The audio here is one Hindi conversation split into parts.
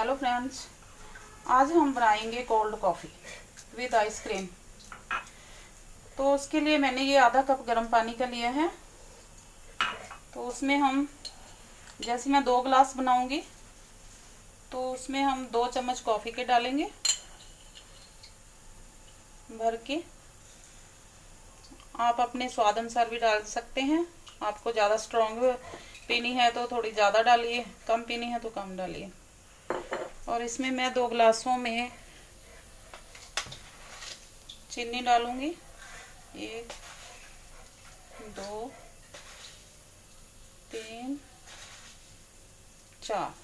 हेलो फ्रेंड्स, आज हम बनाएंगे कोल्ड कॉफ़ी विद आइसक्रीम। तो उसके लिए मैंने ये आधा कप गर्म पानी का लिया है। तो उसमें हम, जैसे मैं 2 गिलास बनाऊंगी तो उसमें हम 2 चम्मच कॉफ़ी के डालेंगे भर के। आप अपने स्वाद अनुसार भी डाल सकते हैं। आपको ज़्यादा स्ट्रॉन्ग पीनी है तो थोड़ी ज़्यादा डालिए, कम पीनी है तो कम डालिए। और इसमें मैं 2 गिलासों में चीनी डालूंगी। 1 2 3 4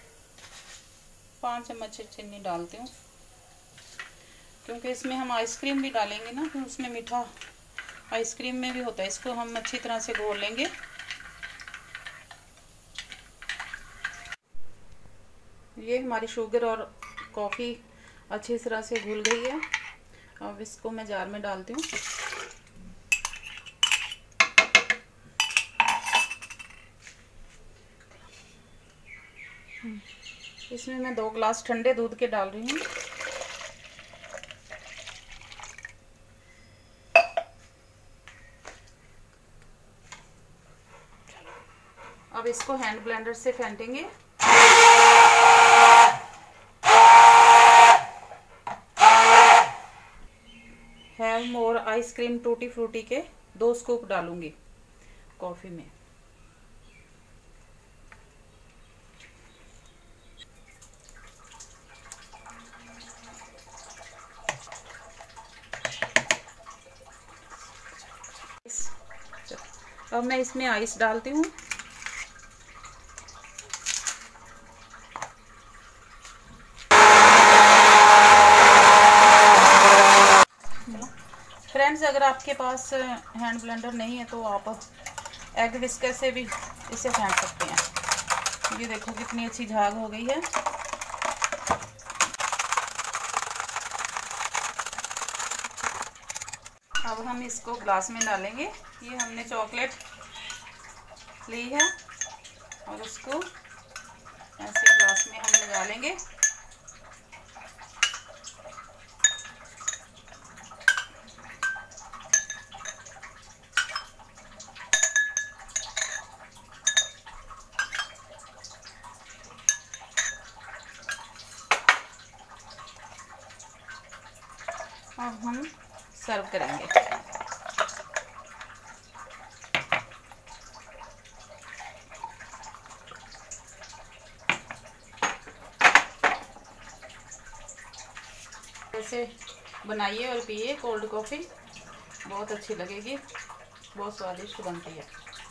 5 चम्मच चीनी डालती हूँ, क्योंकि इसमें हम आइसक्रीम भी डालेंगे ना, तो उसमें मीठा आइसक्रीम में भी होता है। इसको हम अच्छी तरह से घोल लेंगे। ये हमारी शुगर और कॉफ़ी अच्छी तरह से घुल गई है। अब इसको मैं जार में डालती हूँ। इसमें मैं 2 गिलास ठंडे दूध के डाल रही हूँ। अब इसको हैंड ब्लेंडर से फेंटेंगे। Have more ice cream tutti frutti के 2 स्कूप डालूंगी कॉफ़ी में। अब मैं इसमें आइस डालती हूँ। फ्रेंड्स, अगर आपके पास हैंड ब्लेंडर नहीं है तो आप एग विस्कर से भी इसे फेंट सकते हैं। ये देखो कितनी अच्छी झाग हो गई है। अब हम इसको ग्लास में डालेंगे। ये हमने चॉकलेट ली है और उसको ऐसे ग्लास में हम डालेंगे। अब हम सर्व करेंगे। ऐसे बनाइए और पिए कोल्ड कॉफ़ी, बहुत अच्छी लगेगी, बहुत स्वादिष्ट बनती है।